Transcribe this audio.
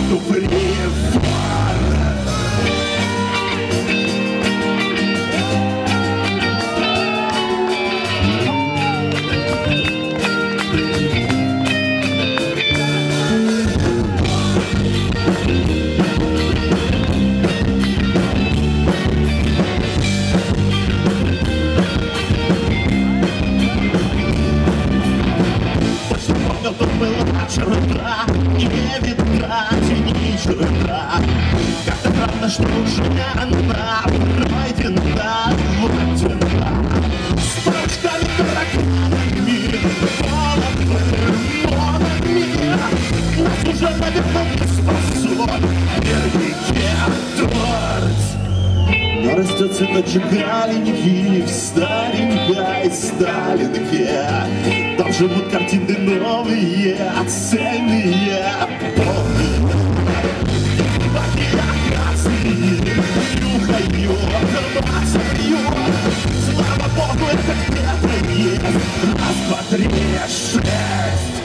Тут была черта, не видна тени черта. Как-то правда, что уже она пройдена, войдена. С прочками, тараканами, монами. Нас уже, наверное, не спасет великий торт. Но растет цветочек аленький в старенькой Сталинке. Там живут картины новые, цельные, полные. Красные, нюхают, мацают. Слава Богу, это где-то есть. Раз, два, три, шесть.